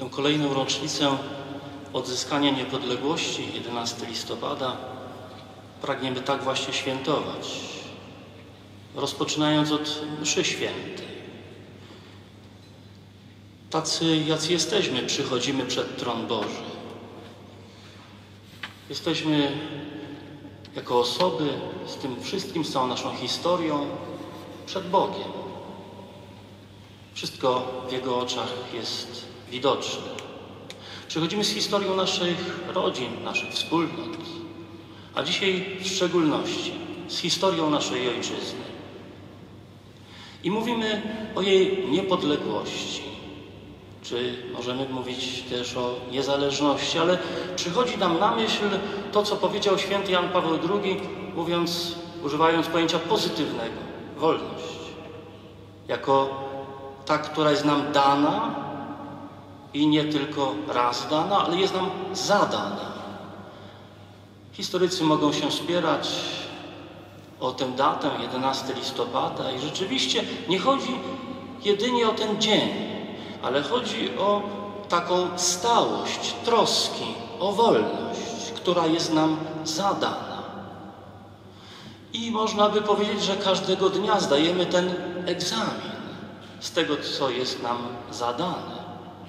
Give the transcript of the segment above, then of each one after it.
Tę kolejną rocznicę odzyskania niepodległości, 11 listopada, pragniemy tak właśnie świętować, rozpoczynając od mszy świętej. Tacy, jacy jesteśmy, przychodzimy przed tron Boży. Jesteśmy jako osoby z tym wszystkim, z całą naszą historią przed Bogiem. Wszystko w Jego oczach jest widoczne. Przychodzimy z historią naszych rodzin, naszych wspólnot, a dzisiaj w szczególności z historią naszej ojczyzny. I mówimy o jej niepodległości. Czy możemy mówić też o niezależności, ale przychodzi nam na myśl to, co powiedział święty Jan Paweł II, używając pojęcia pozytywnego, wolność. Jako ta, która jest nam dana i nie tylko raz dana, ale jest nam zadana. Historycy mogą się spierać o tę datę, 11 listopada, i rzeczywiście nie chodzi jedynie o ten dzień, ale chodzi o taką stałość, troski o wolność, która jest nam zadana. I można by powiedzieć, że każdego dnia zdajemy ten egzamin z tego, co jest nam zadane.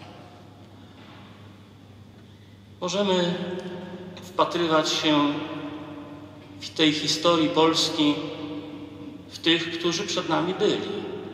Możemy wpatrywać się w tej historii Polski w tych, którzy przed nami byli.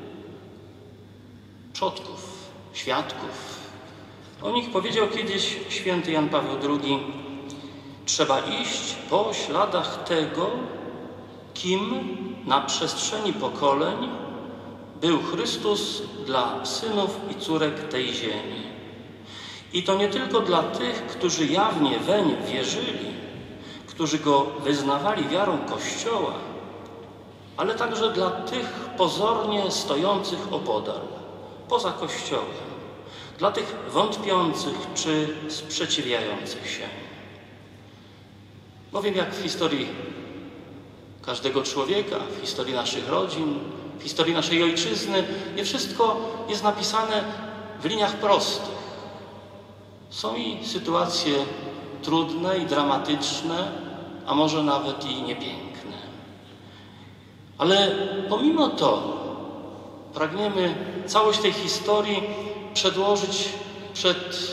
Przodków, świadków. O nich powiedział kiedyś święty Jan Paweł II: trzeba iść po śladach tego, kim na przestrzeni pokoleń był Chrystus dla synów i córek tej ziemi. I to nie tylko dla tych, którzy jawnie weń wierzyli, którzy Go wyznawali wiarą Kościoła, ale także dla tych pozornie stojących opodal, poza Kościołem, dla tych wątpiących czy sprzeciwiających się. Bowiem jak w historii każdego człowieka, w historii naszych rodzin, w historii naszej ojczyzny, nie wszystko jest napisane w liniach prostych. Są i sytuacje trudne i dramatyczne, a może nawet i niepiękne. Ale pomimo to pragniemy całość tej historii przedłożyć przed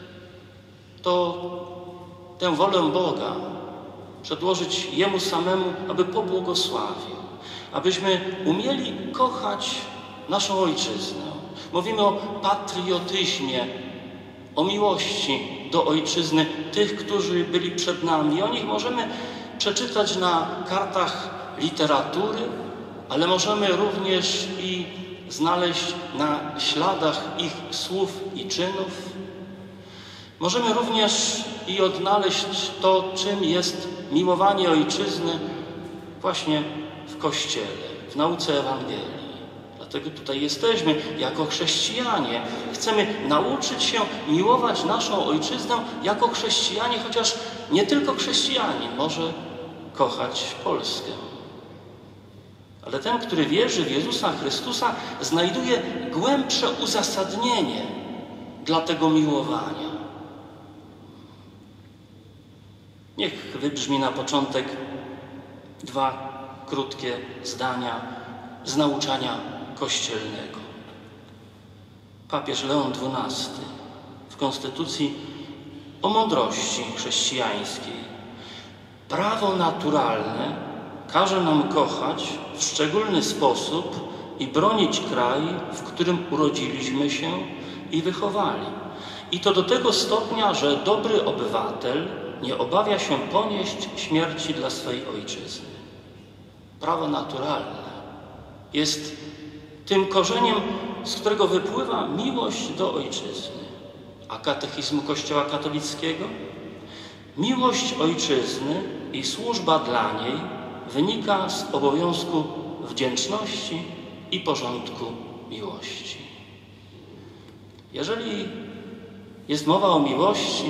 tę wolę Boga, przedłożyć Jemu samemu, aby pobłogosławił, abyśmy umieli kochać naszą ojczyznę. Mówimy o patriotyzmie, o miłości do ojczyzny tych, którzy byli przed nami. O nich możemy przeczytać na kartach literatury, ale możemy również i znaleźć na śladach ich słów i czynów. Możemy również i odnaleźć to, czym jest miłowanie ojczyzny właśnie w Kościele, w nauce Ewangelii. Dlatego tutaj jesteśmy jako chrześcijanie. Chcemy nauczyć się miłować naszą ojczyznę jako chrześcijanie, chociaż nie tylko chrześcijanin może kochać Polskę. Ale ten, który wierzy w Jezusa Chrystusa, znajduje głębsze uzasadnienie dla tego miłowania. Niech wybrzmi na początek 2 krótkie zdania z nauczania kościelnego. Papież Leon XII w Konstytucji o mądrości chrześcijańskiej: prawo naturalne każe nam kochać w szczególny sposób i bronić kraj, w którym urodziliśmy się i wychowali. I to do tego stopnia, że dobry obywatel nie obawia się ponieść śmierci dla swej ojczyzny. Prawo naturalne jest tym korzeniem, z którego wypływa miłość do ojczyzny. A katechizmu Kościoła katolickiego? Miłość ojczyzny i służba dla niej wynika z obowiązku wdzięczności i porządku miłości. Jeżeli jest mowa o miłości,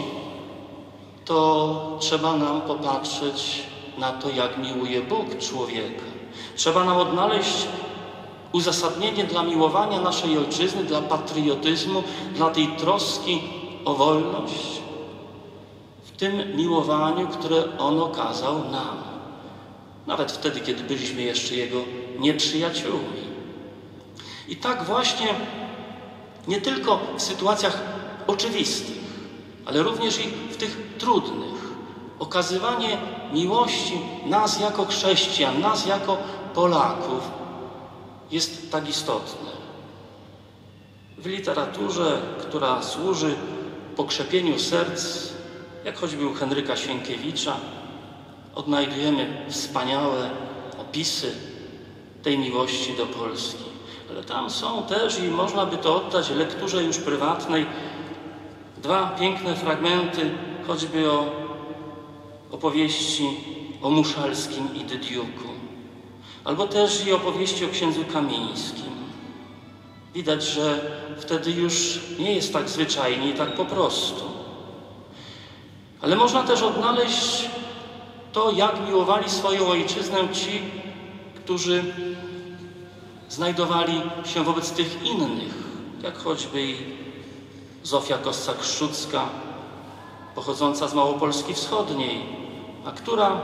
to trzeba nam popatrzeć na to, jak miłuje Bóg człowieka. Trzeba nam odnaleźć uzasadnienie dla miłowania naszej ojczyzny, dla patriotyzmu, dla tej troski o wolność w tym miłowaniu, które On okazał nam. Nawet wtedy, kiedy byliśmy jeszcze Jego nieprzyjaciółmi. I tak właśnie nie tylko w sytuacjach oczywistych, ale również i w tych trudnych. Okazywanie miłości nas jako chrześcijan, nas jako Polaków jest tak istotne. W literaturze, która służy pokrzepieniu serc, jak choćby u Henryka Sienkiewicza, odnajdujemy wspaniałe opisy tej miłości do Polski. Ale tam są też, i można by to oddać lekturze już prywatnej, dwa piękne fragmenty, choćby o opowieści o Muszalskim i Dydiuku, albo też i opowieści o księdzu Kamińskim. Widać, że wtedy już nie jest tak zwyczajnie i tak po prostu. Ale można też odnaleźć to, jak miłowali swoją ojczyznę ci, którzy znajdowali się wobec tych innych, jak choćby i Zofia Kossak-Szczucka, pochodząca z Małopolski Wschodniej, a która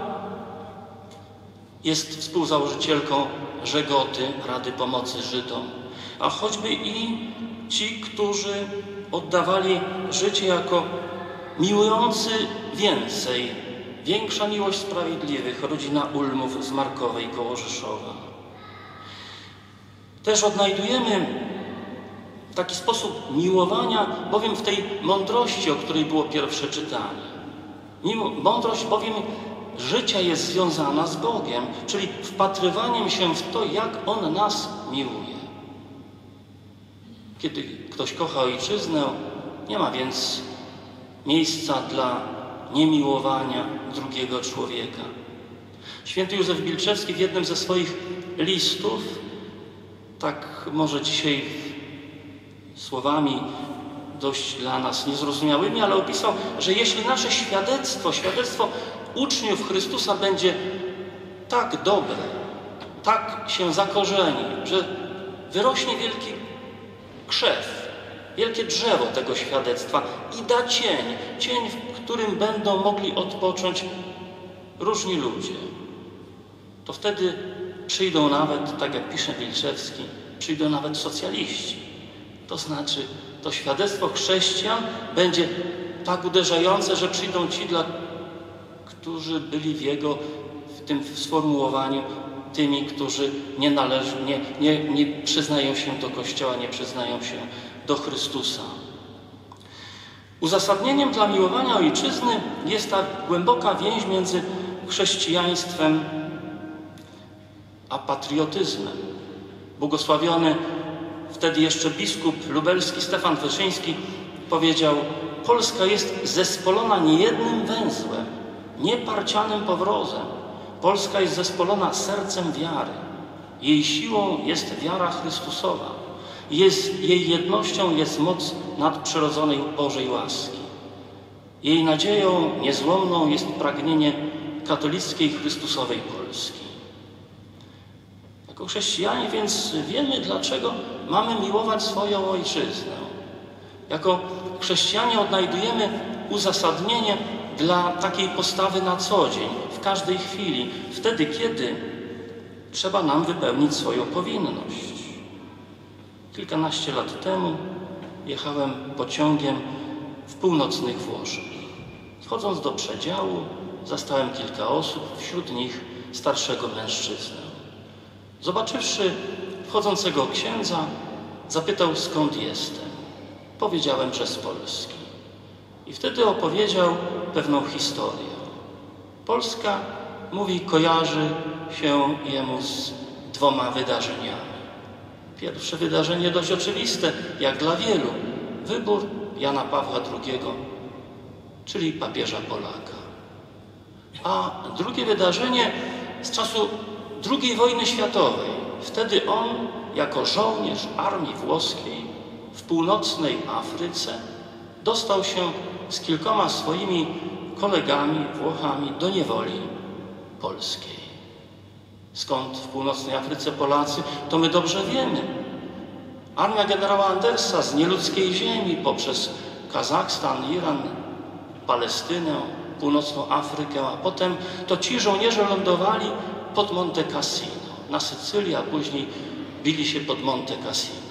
jest współzałożycielką Żegoty, Rady Pomocy Żydom, a choćby i ci, którzy oddawali życie jako miłujący więcej, większa miłość sprawiedliwych, rodzina Ulmów z Markowej koło Rzeszowa. Też odnajdujemy taki sposób miłowania, bowiem w tej mądrości, o której było pierwsze czytanie. Mądrość bowiem życia jest związana z Bogiem, czyli wpatrywaniem się w to, jak On nas miłuje. Kiedy ktoś kocha ojczyznę, nie ma więc miejsca dla niemiłowania drugiego człowieka. Święty Józef Bilczewski w jednym ze swoich listów, tak może dzisiaj słowami dość dla nas niezrozumiałymi, ale opisał, że jeśli nasze świadectwo uczniów Chrystusa będzie tak dobre, tak się zakorzeni, że wyrośnie wielki krzew, wielkie drzewo tego świadectwa i da cień, w którym będą mogli odpocząć różni ludzie, to wtedy przyjdą nawet, tak jak pisze Bilczewski, przyjdą nawet socjaliści. To znaczy, to świadectwo chrześcijan będzie tak uderzające, że przyjdą ci, którzy byli w tym sformułowaniu tymi, którzy nie przyznają się do Kościoła, nie przyznają się do Chrystusa. Uzasadnieniem dla miłowania ojczyzny jest ta głęboka więź między chrześcijaństwem a patriotyzmem. Błogosławiony wtedy jeszcze biskup lubelski Stefan Wyszyński powiedział: Polska jest zespolona niejednym węzłem, nieparcianym powrozem. Polska jest zespolona sercem wiary. Jej siłą jest wiara Chrystusowa. Jej jednością jest moc nadprzyrodzonej Bożej łaski. Jej nadzieją niezłomną jest pragnienie katolickiej Chrystusowej Polski. Jako chrześcijanie więc wiemy, dlaczego mamy miłować swoją ojczyznę. Jako chrześcijanie odnajdujemy uzasadnienie dla takiej postawy na co dzień, w każdej chwili, wtedy, kiedy trzeba nam wypełnić swoją powinność. Kilkanaście lat temu jechałem pociągiem w północnych Włoszech. Wchodząc do przedziału, zastałem kilka osób, wśród nich starszego mężczyznę. Zobaczywszy wchodzącego księdza, zapytał, skąd jestem. Powiedziałem, że z Polski. I wtedy opowiedział pewną historię. Polska, mówi, kojarzy się jemu z dwoma wydarzeniami. Pierwsze wydarzenie dość oczywiste, jak dla wielu. Wybór Jana Pawła II, czyli papieża Polaka. A drugie wydarzenie z czasu II wojny światowej. Wtedy on, jako żołnierz armii włoskiej w północnej Afryce, dostał się z kilkoma swoimi kolegami, Włochami, do niewoli polskiej. Skąd w północnej Afryce Polacy, to my dobrze wiemy. Armia generała Andersa z nieludzkiej ziemi poprzez Kazachstan, Iran, Palestynę, północną Afrykę, a potem to ci żołnierze lądowali pod Monte Cassino, na Sycylii, a później bili się pod Monte Cassino.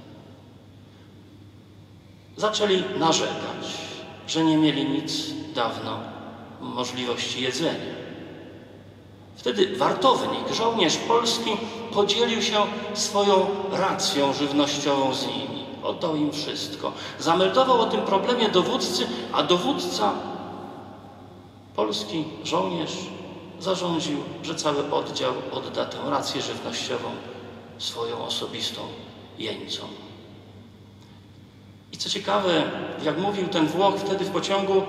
Zaczęli narzekać, że nie mieli nic dawno możliwości jedzenia. Wtedy wartownik, żołnierz polski podzielił się swoją racją żywnościową z nimi. Oddał im wszystko. Zameldował o tym problemie dowódcy, a dowódca, polski żołnierz, zarządził, że cały oddział odda tę rację żywnościową swoją osobistą jeńcom. I co ciekawe, jak mówił ten Włoch wtedy w pociągu,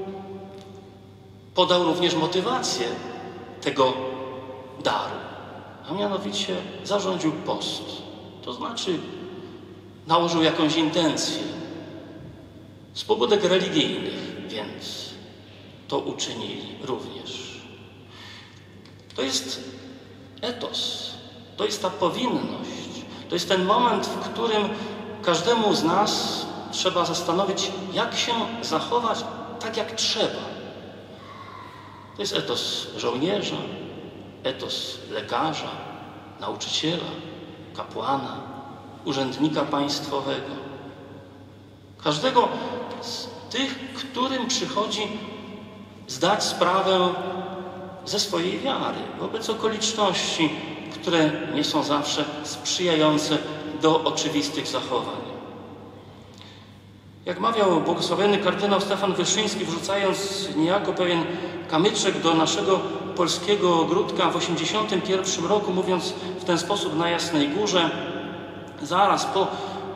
podał również motywację tego daru, a mianowicie zarządził post. To znaczy nałożył jakąś intencję z pobudek religijnych, więc to uczynili również. To jest etos, to jest ta powinność, to jest ten moment, w którym każdemu z nas trzeba zastanowić, jak się zachować tak, jak trzeba. To jest etos żołnierza, etos lekarza, nauczyciela, kapłana, urzędnika państwowego. Każdego z tych, którym przychodzi zdać sprawę ze swojej wiary wobec okoliczności, które nie są zawsze sprzyjające do oczywistych zachowań. Jak mawiał błogosławiony kardynał Stefan Wyszyński, wrzucając niejako pewien kamyczek do naszego polskiego ogródka w 1981 roku, mówiąc w ten sposób na Jasnej Górze, zaraz po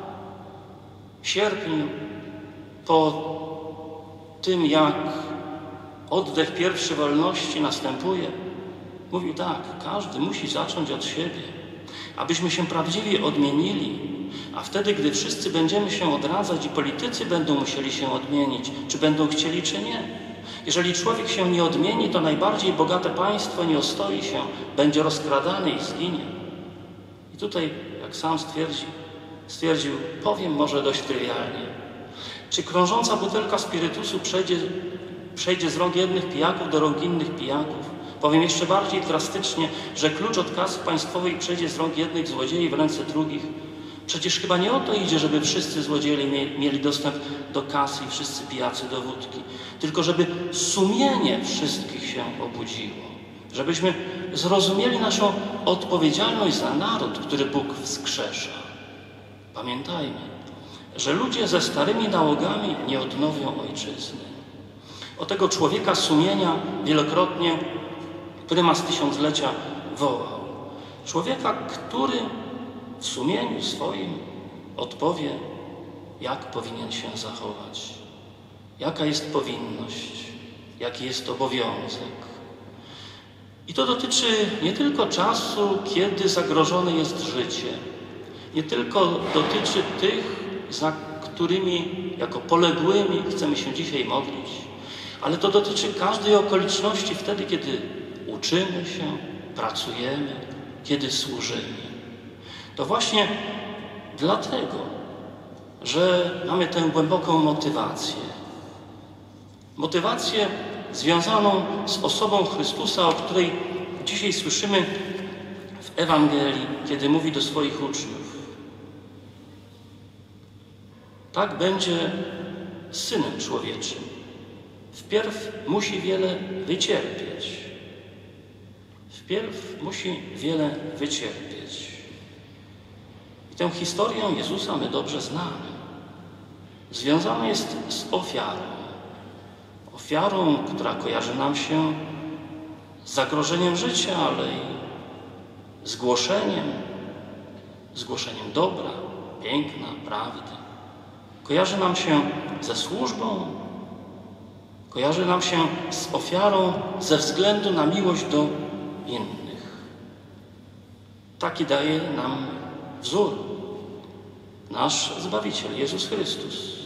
sierpniu, po tym jak oddech pierwszy wolności następuje, mówił tak: każdy musi zacząć od siebie, abyśmy się prawdziwie odmienili, a wtedy, gdy wszyscy będziemy się odradzać i politycy będą musieli się odmienić, czy będą chcieli, czy nie. Jeżeli człowiek się nie odmieni, to najbardziej bogate państwo nie ostoi się, będzie rozkradane i zginie. I tutaj, jak sam stwierdził, powiem może dość trywialnie. Czy krążąca butelka spirytusu przejdzie z rąk jednych pijaków do rąk innych pijaków? Powiem jeszcze bardziej drastycznie, że klucz od kasy państwowej przejdzie z rąk jednych złodziei w ręce drugich. Przecież chyba nie o to idzie, żeby wszyscy złodzieje mieli dostęp do kasy i wszyscy pijacy do wódki, tylko żeby sumienie wszystkich się obudziło, żebyśmy zrozumieli naszą odpowiedzialność za naród, który Bóg wskrzesza. Pamiętajmy, że ludzie ze starymi nałogami nie odnowią ojczyzny. O tego człowieka sumienia wielokrotnie prymas tysiąclecia wołał. Człowieka, który w sumieniu swoim odpowie, jak powinien się zachować, jaka jest powinność, jaki jest obowiązek. I to dotyczy nie tylko czasu, kiedy zagrożone jest życie, nie tylko dotyczy tych, za którymi jako poległymi chcemy się dzisiaj modlić, ale to dotyczy każdej okoliczności wtedy, kiedy uczymy się, pracujemy, kiedy służymy. To właśnie dlatego, że mamy tę głęboką motywację związaną z osobą Chrystusa, o której dzisiaj słyszymy w Ewangelii, kiedy mówi do swoich uczniów. Tak będzie z Synem Człowieczym. Wpierw musi wiele wycierpieć. Wpierw musi wiele wycierpieć. I tę historię Jezusa my dobrze znamy. Związana jest z ofiarą. Ofiarą, która kojarzy nam się z zagrożeniem życia, ale i zgłoszeniem dobra, piękna, prawdy. Kojarzy nam się ze służbą, kojarzy nam się z ofiarą ze względu na miłość do innych. Taki daje nam wzór nasz Zbawiciel, Jezus Chrystus.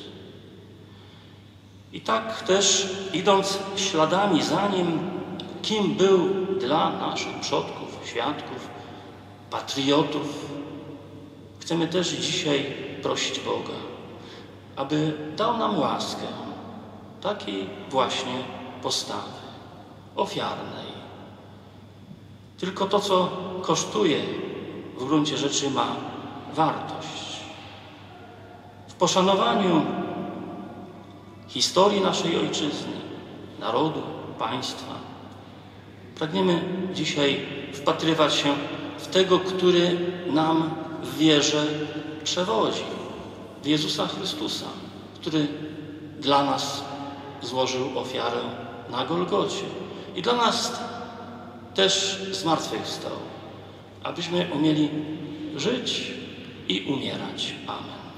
I tak też, idąc śladami za Nim, kim był dla naszych przodków, świadków, patriotów, chcemy też dzisiaj prosić Boga, aby dał nam łaskę takiej właśnie postawy ofiarnej. Tylko to, co kosztuje, w gruncie rzeczy ma wartość. W poszanowaniu historii naszej ojczyzny, narodu, państwa, pragniemy dzisiaj wpatrywać się w tego, który nam w wierze przewodzi, w Jezusa Chrystusa, który dla nas złożył ofiarę na Golgocie i dla nas też zmartwychwstał, abyśmy umieli żyć i umierać. Amen.